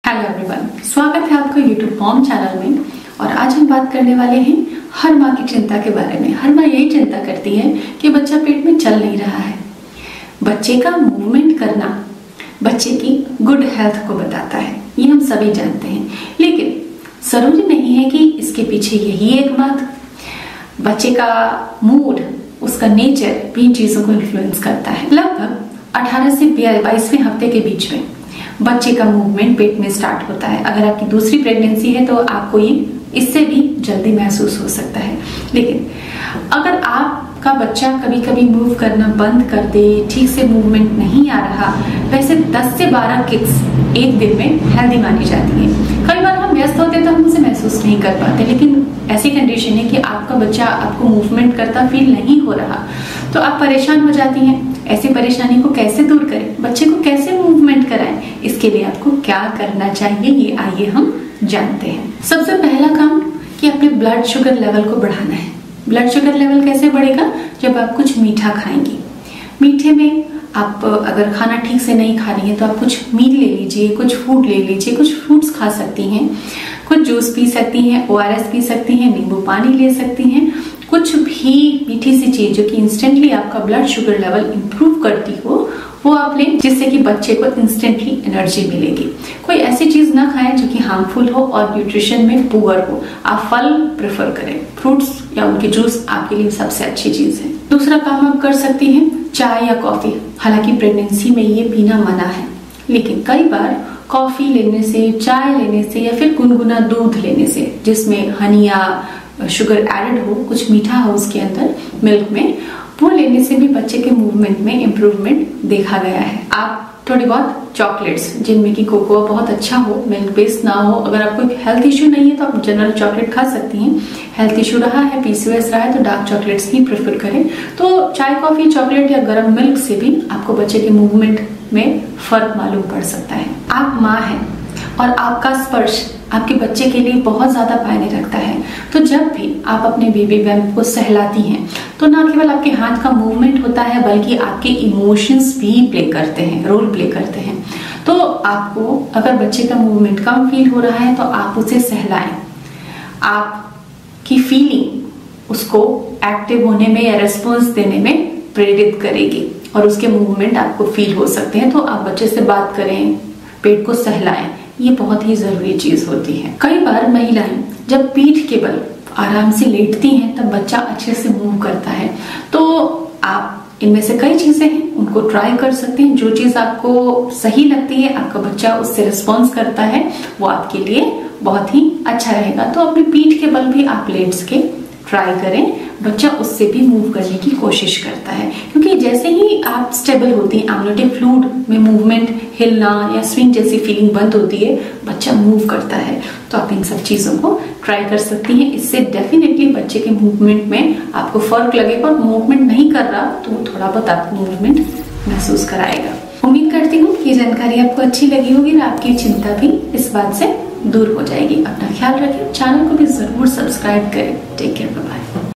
Hello everyone, स्वागत है आपका यूट्यूब मॉम चैनल में। और आज हम बात करने वाले हैं हर माँ की चिंता के बारे में। हर माँ यही चिंता करती है कि बच्चा पेट में चल नहीं रहा है। बच्चे का मूवमेंट करना बच्चे की गुड हेल्थ को बताता है, ये हम सभी जानते हैं। लेकिन जरूरी नहीं है कि इसके पीछे यही एक बात। बच्चे का मूड, उसका नेचर भी इन चीजों को इन्फ्लुएंस करता है। लगभग 18 से 22वें हफ्ते के बीच में बच्चे का मूवमेंट पेट में स्टार्ट होता है। अगर आपकी दूसरी प्रेगनेंसी है तो आपको ये इससे भी जल्दी महसूस हो सकता है। लेकिन अगर आपका बच्चा कभी कभी मूव करना बंद कर दे, ठीक से मूवमेंट नहीं आ रहा, वैसे 10 से 12 किक्स एक दिन में हेल्दी मानी जाती है। कई बार हम व्यस्त होते हैं तो हम उसे महसूस नहीं कर पाते, लेकिन ऐसी कंडीशन है कि आपका बच्चा आपको मूवमेंट करता फील नहीं हो रहा तो आप परेशान हो जाती हैं। ऐसी परेशानी को कैसे दूर करें, बच्चे को कैसे मूवमेंट कराएं, इसके लिए आपको क्या करना चाहिए ये आइए हम जानते हैं। सबसे पहला काम कि अपने ब्लड शुगर लेवल को बढ़ाना है। ब्लड शुगर लेवल कैसे बढ़ेगा? जब आप कुछ मीठा खाएंगी। मीठे में आप अगर खाना ठीक से नहीं खा रही है तो आप कुछ मील ले लीजिए, कुछ फूड ले लीजिए, कुछ फ्रूट्स खा सकती हैं, कुछ जूस पी सकती हैं, ORS पी सकती हैं, नींबू पानी ले सकती हैं। कुछ भी मीठी सी चीज जो कि इंस्टेंटली आपका ब्लड शुगर लेवल इंप्रूव करती हो वो आप लें, जिससे कि बच्चे को इंस्टेंटली एनर्जी मिलेगी। कोई ऐसी चीज ना खाएं जो कि हार्मफुल हो और न्यूट्रिशन में पुअर हो। आप फल प्रेफर करें, फ्रूट्स या उनके जूस आपके लिए सबसे अच्छी चीज है। दूसरा काम आप कर सकती हैं चाय या कॉफी। हालांकि प्रेगनेंसी में ये पीना मना है, लेकिन कई बार कॉफी लेने से, चाय लेने से या फिर गुनगुना दूध लेने से जिसमें हनी या शुगर एडेड हो, कुछ मीठा हो उसके अंदर मिल्क में, वो लेने से भी बच्चे के मूवमेंट में इम्प्रूवमेंट देखा गया है। आप थोड़ी बहुत चॉकलेट्स जिनमें कि कोकोआ बहुत अच्छा हो, मिल्क बेस्ड ना हो, अगर आपको हेल्थ इश्यू नहीं है तो आप जनरल चॉकलेट खा सकती हैं। हेल्थ इश्यू रहा है, PCOS रहा है तो डार्क चॉकलेट्स ही प्रेफर करें। तो चाय, कॉफी, चॉकलेट या गर्म मिल्क से भी आपको बच्चे के मूवमेंट में फर्क मालूम पड़ सकता है। आप माँ हैं और आपका स्पर्श आपके बच्चे के लिए बहुत ज्यादा मायने रखता है। तो जब भी आप अपने बेबी बम्प को सहलाती हैं तो ना केवल आपके हाथ का मूवमेंट होता है बल्कि आपके इमोशंस भी प्ले करते हैं, रोल प्ले करते हैं। तो आपको अगर बच्चे का मूवमेंट कम फील हो रहा है तो आप उसे सहलाएं। आपकी फीलिंग उसको एक्टिव होने में या रेस्पॉन्स देने में प्रेरित करेगी और उसके मूवमेंट आपको फील हो सकते हैं। तो आप बच्चे से बात करें, पेट को सहलाएं, ये बहुत ही जरूरी चीज होती है। कई बार महिलाएं जब पीठ के बल आराम से लेटती हैं तब बच्चा अच्छे से मूव करता है। तो आप इनमें से कई चीजें हैं उनको ट्राई कर सकते हैं। जो चीज आपको सही लगती है, आपका बच्चा उससे रिस्पॉन्स करता है, वो आपके लिए बहुत ही अच्छा रहेगा। तो अपनी पीठ के बल भी आप लेट के ट्राई करें, बच्चा उससे भी मूव करने की कोशिश करता है। क्योंकि जैसे ही आप स्टेबल होती हैं, एमनियोटिक फ्लूइड में मूवमेंट, हिलना या स्विंग जैसी फीलिंग बंद होती है, बच्चा मूव करता है। तो आप इन सब चीजों को ट्राई कर सकती हैं। इससे डेफिनेटली बच्चे के मूवमेंट में आपको फर्क लगेगा। और मूवमेंट नहीं कर रहा तो वो थोड़ा बहुत आपको मूवमेंट महसूस कराएगा। उम्मीद करती हूँ कि जानकारी आपको अच्छी लगी होगी और आपकी चिंता भी इस बात से दूर हो जाएगी। अपना ख्याल रखें, चैनल को भी जरूर सब्सक्राइब करें। Take care, bye bye.